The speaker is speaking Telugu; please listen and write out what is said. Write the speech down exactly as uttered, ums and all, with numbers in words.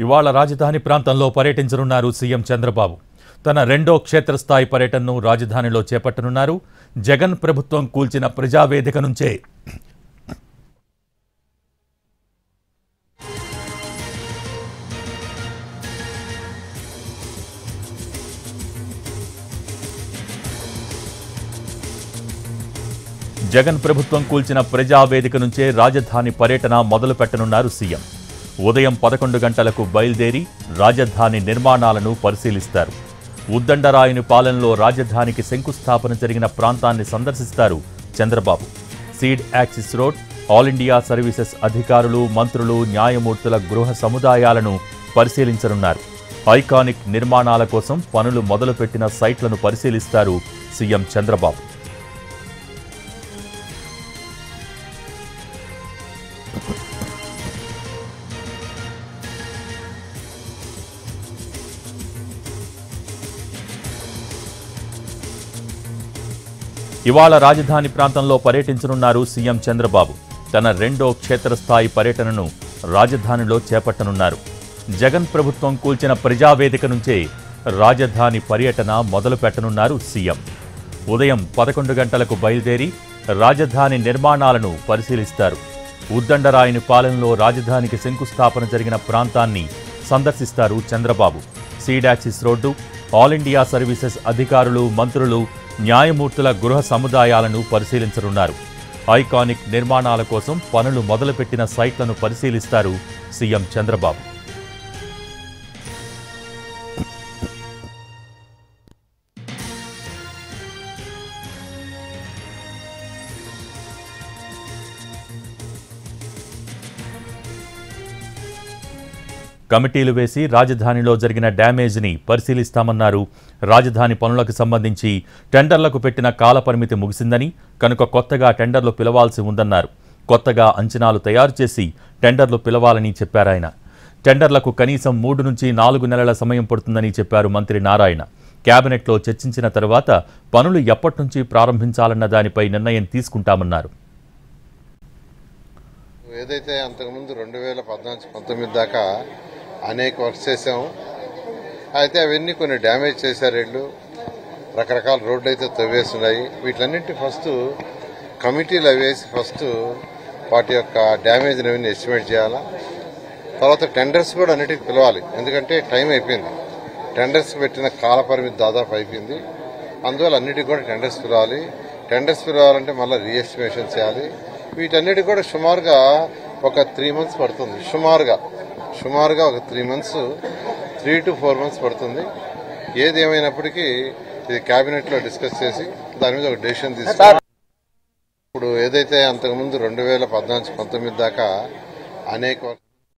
ఇవాళ రాజధాని ప్రాంతంలో పర్యటించనున్నారు సీఎం చంద్రబాబు. తన రెండో క్షేత్రస్థాయి పర్యటనను రాజధానిలో చేపట్టనున్నారు. జగన్ ప్రభుత్వం కూల్చిన ప్రజావేదిక నుంచే జగన్ ప్రభుత్వం కూల్చిన ప్రజావేదిక నుంచే రాజధాని పర్యటన మొదలు పెట్టనున్నారు సీఎం. ఉదయం పదకొండు గంటలకు బయలుదేరి రాజధాని నిర్మాణాలను పరిశీలిస్తారు. ఉద్దండరాయుని పాలనలో రాజధానికి శంకుస్థాపన జరిగిన ప్రాంతాన్ని సందర్శిస్తారు Chandrababu. Seed access road, all India services అధికారులు, మంత్రులు, న్యాయమూర్తుల గృహ సముదాయాలను పరిశీలించనున్నారు. ఐకానిక్ నిర్మాణాల కోసం పనులు మొదలుపెట్టిన సైట్లను పరిశీలిస్తారు సీఎం చంద్రబాబు. ఇవాళ రాజధాని ప్రాంతంలో పర్యటించనున్నారు సీఎం చంద్రబాబు. తన రెండో క్షేత్రస్థాయి పర్యటనను రాజధానిలో చేపట్టనున్నారు. జగన్ ప్రభుత్వం కూల్చిన ప్రజావేదిక నుంచే రాజధాని పర్యటన మొదలు పెట్టనున్నారు సీఎం. ఉదయం పదకొండు గంటలకు బయలుదేరి రాజధాని నిర్మాణాలను పరిశీలిస్తారు. ఉద్దండరాయుని పాలనలో రాజధానికి శంకుస్థాపన జరిగిన ప్రాంతాన్ని సందర్శిస్తారు Chandrababu. Seed access road, all India services అధికారులు, మంత్రులు, న్యాయమూర్తుల గృహ సముదాయాలను పరిశీలించనున్నారు. ఐకానిక్ నిర్మాణాల కోసం పనులు మొదలుపెట్టిన సైట్లను పరిశీలిస్తారు సీఎం చంద్రబాబు. కమిటీలు వేసి రాజధానిలో జరిగిన డ్యామేజ్ని పరిశీలిస్తామన్నారు. రాజధాని పనులకు సంబంధించి టెండర్లకు పెట్టిన కాలపరిమితి ముగిసిందని, కనుక కొత్తగా టెండర్లు పిలవాల్సి ఉందన్నారు. కొత్తగా అంచనాలు తయారు చేసి టెండర్లు పిలవాలని చెప్పారాయన. టెండర్లకు కనీసం మూడు నుంచి నాలుగు నెలల సమయం పడుతుందని చెప్పారు మంత్రి నారాయణ. కేబినెట్లో చర్చించిన తర్వాత పనులు ఎప్పటి నుంచి ప్రారంభించాలన్న దానిపై నిర్ణయం తీసుకుంటామన్నారు. ఏదైతే అంతకుముందు రెండు వేల పద్నాలుగు పంతొమ్మిది దాకా అనేక వర్క్స్ చేసాము. అయితే అవన్నీ కొన్ని డ్యామేజ్ చేశారు. వీళ్ళు రకరకాల రోడ్లు అయితే తవ్వేస్తున్నాయి. వీటిలన్నింటి ఫస్ట్ కమిటీలు అవేసి ఫస్ట్ వాటి యొక్క డ్యామేజ్ అవన్నీ ఎస్టిమేట్ చేయాలా. తర్వాత టెండర్స్ కూడా అన్నిటికీ పిలవాలి. ఎందుకంటే టైం అయిపోయింది. టెండర్స్ పెట్టిన కాల పరిమితి దాదాపు అయిపోయింది. అందువల్ల అన్నిటికీ కూడా టెండర్స్ పిలవాలి. టెండర్స్ పిలవాలంటే మళ్ళీ రీఎస్టిమేషన్ చేయాలి. వీటన్నిటికీ కూడా సుమారుగా ఒక త్రీ మంత్స్ పడుతుంది. సుమారుగా సుమారుగా ఒక three months three to four months పడుతుంది. ఏది ఏమైనప్పటికీ ఇది కేబినెట్లో డిస్కస్ చేసి దాని మీద ఒక డెసిషన్ తీసుకుంటాం. ఇప్పుడు ఏదైతే అంతకుముందు రెండు వేల పద్నాలుగు పంతొమ్మిది దాకా అనేక